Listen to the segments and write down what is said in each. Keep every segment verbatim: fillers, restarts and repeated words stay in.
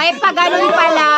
Ay, pa ganun pala.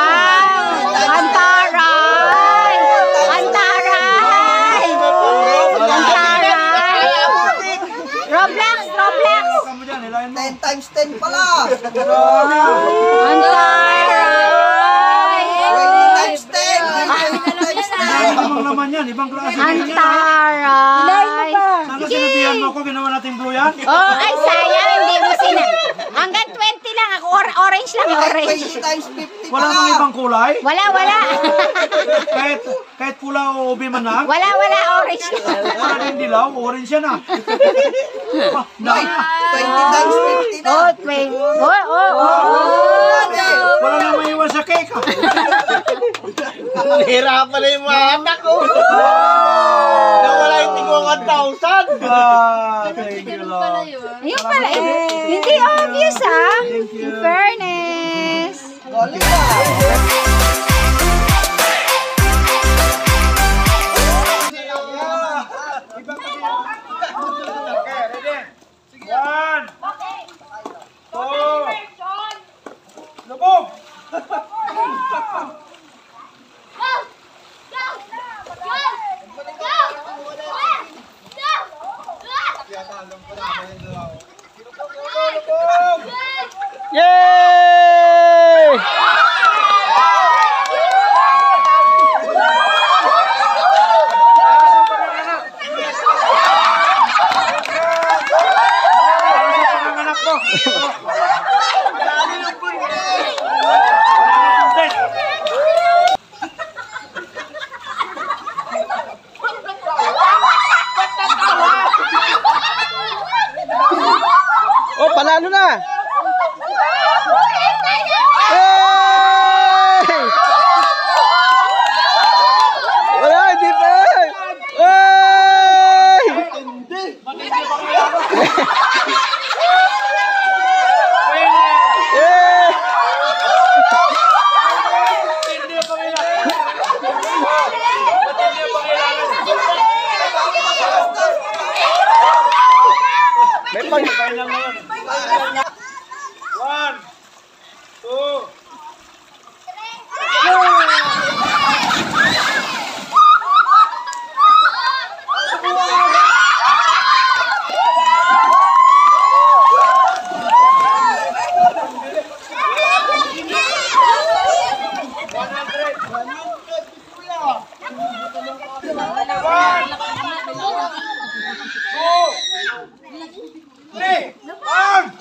Antaray! Antaray! Antaray! Roblox! Roblox! ten times ten pala. Antaray! twenty times ten. Ibang naman yan, ibang klase yan. Antaray! Sana sinabihan mo ako, ginawa natin blue yan? Oh, ay sayang, hindi mo sina. Hanggang twenty lang ako, or orange lang, orange. twenty times fifty Wala pala. bang ibang kulay? Wala, wala. Kahit, kahit pula o ubi man lang? Wala, wala, orange lang. Wala din dilaw, orange yan ah. Ah, Ay, twenty times fifty na. Oh, twenty. Oh, oh, oh. wala na maiwan sa cake ah. Nahirapan na yung mga anak ko. Nawala yung tingko one thousand. Ah, thank you Lord. Ayun pala, eh. Hindi obvious ah. In fairness. Galing na. One, two, lubog! Yay! Panganganak mo! Oh, panalo na! Hey! Wala, hindi pa! Hey! Yeah! May pag... One, two, three, one!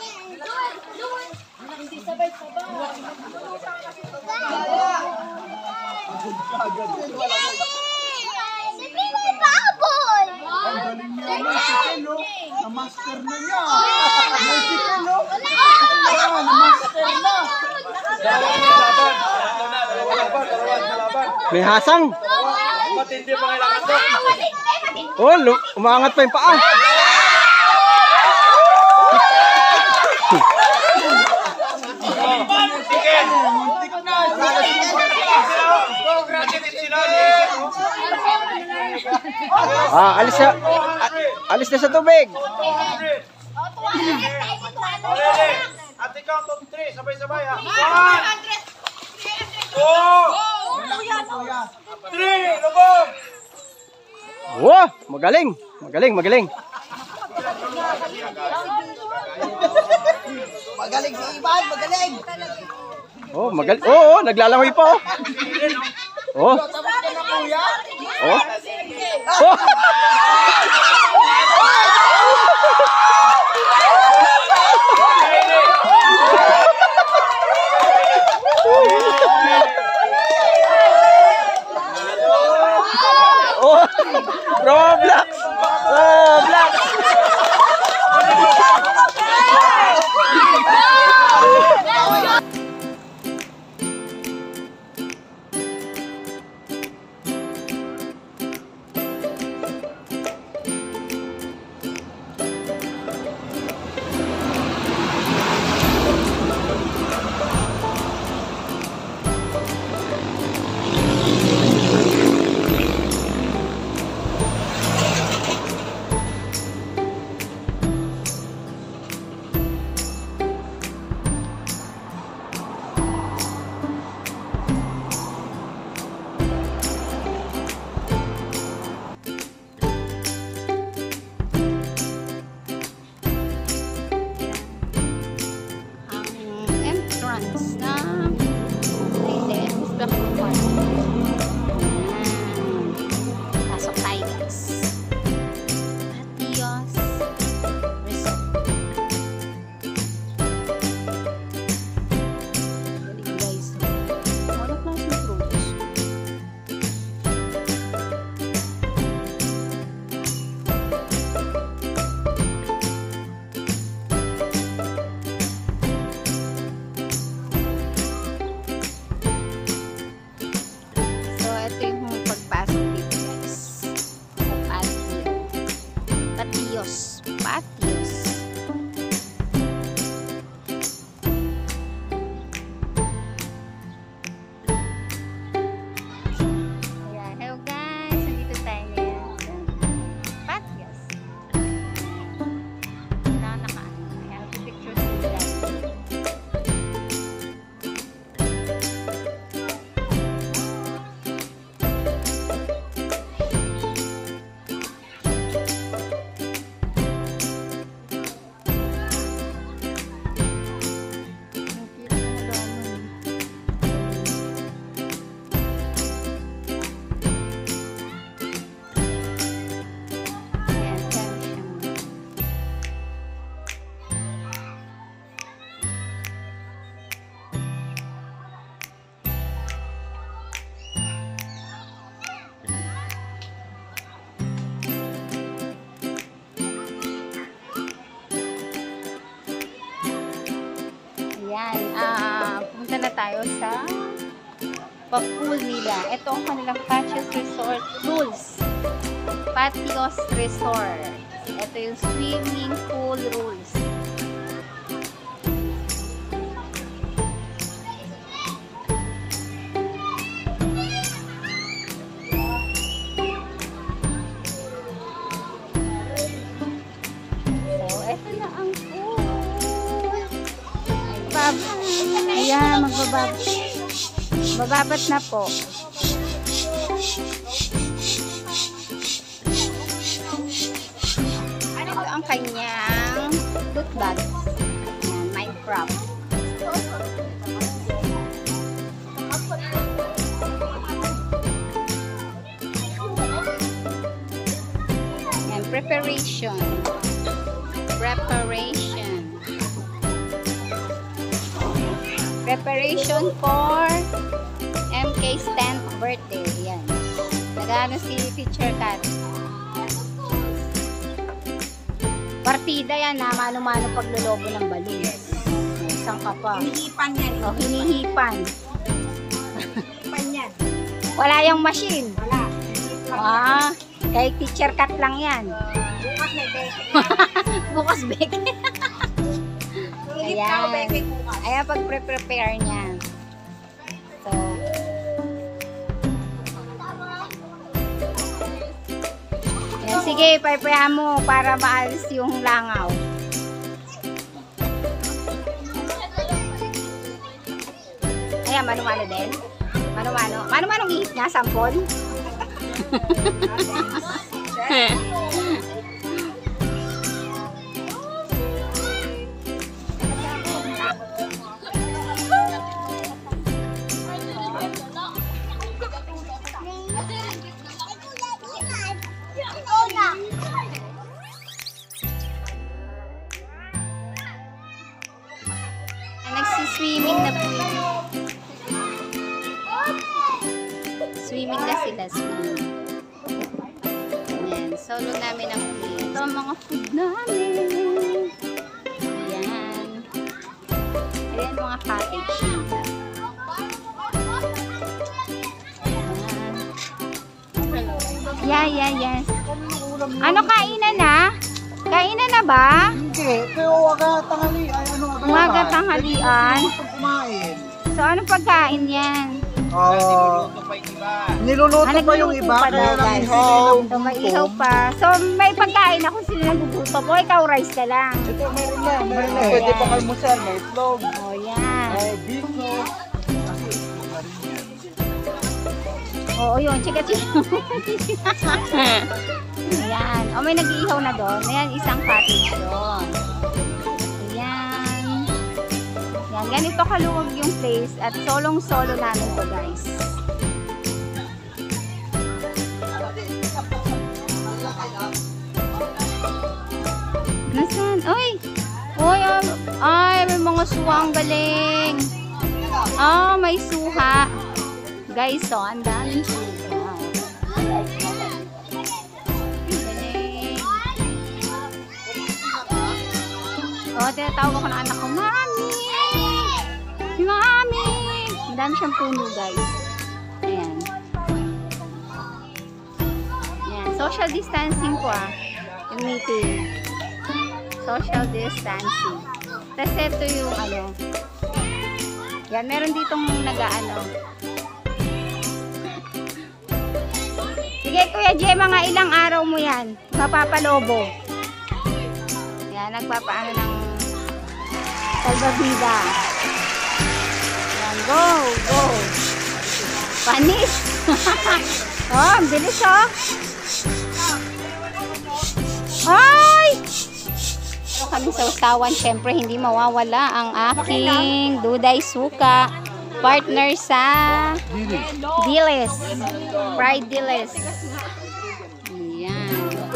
Na-master na niya. Musical, no? Na-master na. May hasang! Matindi pa kailangan to. Oh, lu- umaangat pa yung paa! Ah, alis na, a- alis na sa tubig! Ready? At the count of three, sabay-sabay ha. One, two, three, lubog! Wow! Magaling! Magaling, magaling! Magaling si Ivan, magaling. Oh, magaling! Oo, oh, oh, naglalangoy pa oh! Oh! Tapos ka na, kuya. Oh! Oh! Oh! Roblox! Roblox! Ayan, ah, pumunta na tayo sa pa-pool nila. Ito ang kanilang Patios Resort rules. Patios Resort. Ito yung swimming pool rules. So, ito na ang pool. Bab Ayan, magbababat. Bababat na po. Ito ang kanyang tote bag. Ayan, Minecraft. Ayan, preparation. Preparation. Preparation for M K's tenth birthday. Yan. Nagano si Teacher Kat. Partida yan na mano-mano paglolobo ng balon. Isang ka pa. Hinihipan yan. O, hinihipan. Hinihipan yan. Wala yung machine. Wala. Ah, kay Teacher Kat lang yan. Bukas may beke. Bukas bake. Hihip ka o beke Ayan. bukas. Ayan, pag-prepare niya. So, ayan, sige, paypayahan mo para maalis yung langaw. Ayan, mano-mano din. Mano-mano. Mano-manong ihip niya, sampol. Nagsiswimming na po yun. Swimming na sila, swimming. Ayan, solo namin ang play. Ito ang mga food namin. Ayan. Ayan mga cottage nila. Ayan. Yeah, yeah, yes. Ano, kainan na? Kainan na ba? Hindi. Pero waga tanghali. Ay, ano, Umaga tanghalian. Gusto kumain. So, anong pagkain yan? Oh, Ito pa yung iba. niluluto Ah, pa yung nagluluto iba. pa daw, Kaya lang guys. ihaw. So, may ihaw pa. So, may pagkain ako sila nagbubuto po. Ikaw, rice ka lang. Ito, meron na. Meron na. Ayan. Pwede pang almusal. May itlog. O, yan. May biko. Oo, yun. Chika, chika. Ayan. O, may nag-iihaw na doon. Ayan, isang cottage doon. Ayan. Ayan, ganito kaluwag yung place. At solong-solo namin to, guys. Nasaan? Ay! Uy, ah, ay, may mga suha. Ang galing. Ah, may suha. Guys, so, ang daming suha. Galing. Oh, tinatawag ako ng anak ko, Mami! Si Mami! Ang dami siyang puno, guys. Ayan. Ayan. Social distancing po, ah. Yung meeting. Social distancing. Tapos ito yung ano. Yan, meron ditong nag-ano. Sige, Kuya J, mga ilang araw mo yan. Mapapalobo. Yan, nagpapaano ng salbabida. Yan, go, go. Panis. Oh, ang bilis, oh. Ay! So, kami sa usawan, syempre hindi mawawala ang aking duday suka. Partner sa Diles. Fried Diles. Ayan.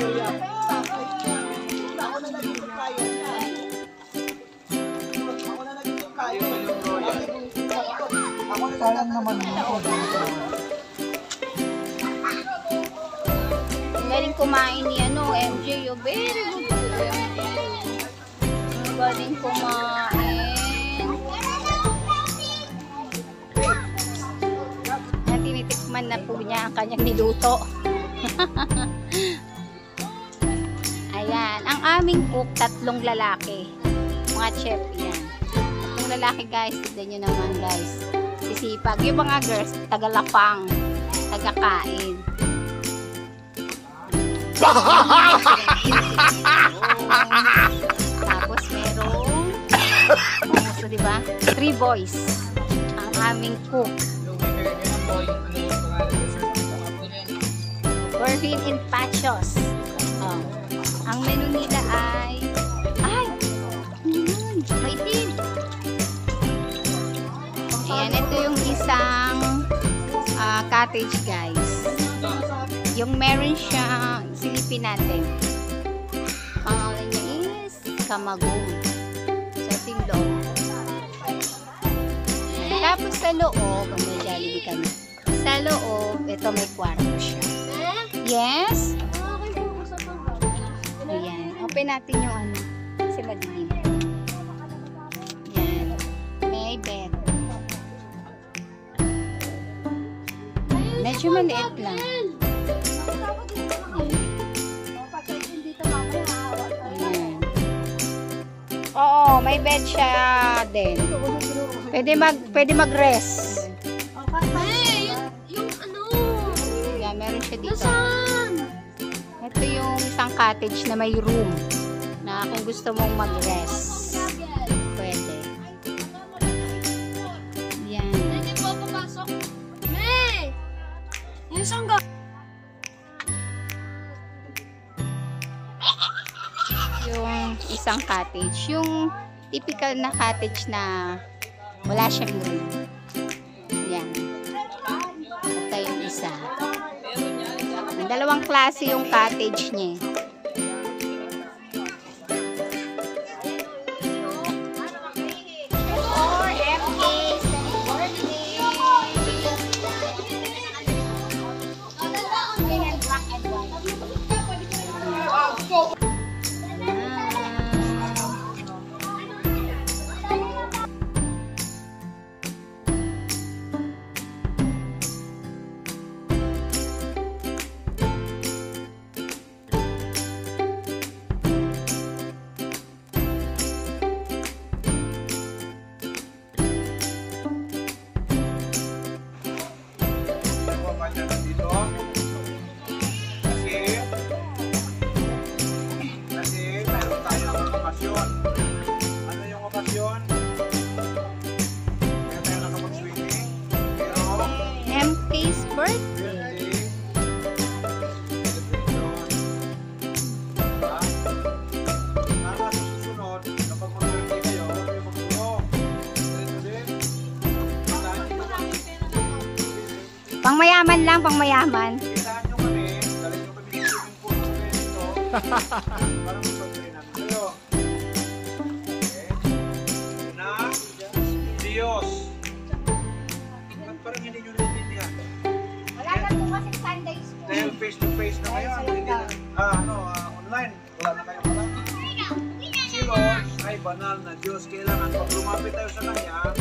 Sayang naman ako. Ang galing kumain ni ano, M J. Oh, very good. M J. Ang galing kumain. niya ang kanyang niluto. Ayan. Ang aming cook, tatlong lalaki. Mga chef yan. Tatlong lalaki guys. Tignan nyo naman guys. Sisipag. Yung mga girls, tagalapang. Tagakain. Tapos merong so, diba? Three boys. Ang aming cook. Bervin in Pachos. Oh. Ang menu nila ay ay! Yun! Maitim! Ayan, ito yung isang uh, cottage guys. Yung meron siya, silipin natin. Pangalan niya is Kamagong. Sa ito yung loob. Ayan. Tapos sa loob, may Jollibee kami. Sa loob, ito may kwarto siya. Yes? Ayan. Open natin yung ano. Kasi madilim. Ayan. May bed. Medyo maliit lang. Ayan. Oo, may bed siya din. Pwede mag pwede mag-rest. Yung ano? Ayan, meron siya dito. Nasaan? Ito yung isang cottage na may room na kung gusto mong mag-rest. Pwede. Yan. Hindi po papasok. May! Yung sangga. Yung isang cottage. Yung typical na cottage na wala siyang room. Yan. Ito yung isa. May dalawang klase yung cottage niya. For M K's birthday. Ganyan, black and white. Dito. Kasi, kasi meron tayong okasyon. Ano yung okasyon? Kaya tayo nakapag-swimming. Pero, M K's birthday. birthday. Celebration. Diba? Sana sa susunod, kapag mag-birthday kayo, huwag kayo magulong. Ganito din. Tandaan nyo ba? Pangmayaman lang, pangmayaman. Kitaan nyo kami, dalhin nyo kami sa swimming pool kami dito. Para mag-birthday namin kayo. Okay? Una, Diyos. Ba't parang hindi nyo naintindihan? Wala na po kasi Sunday school. Dahil face to face na kayo, hindi na, ah, ano, ah, online. Wala na kayo pala. Si Lord ay banal na Diyos. Kailangan pag lumapit tayo sa Kanya,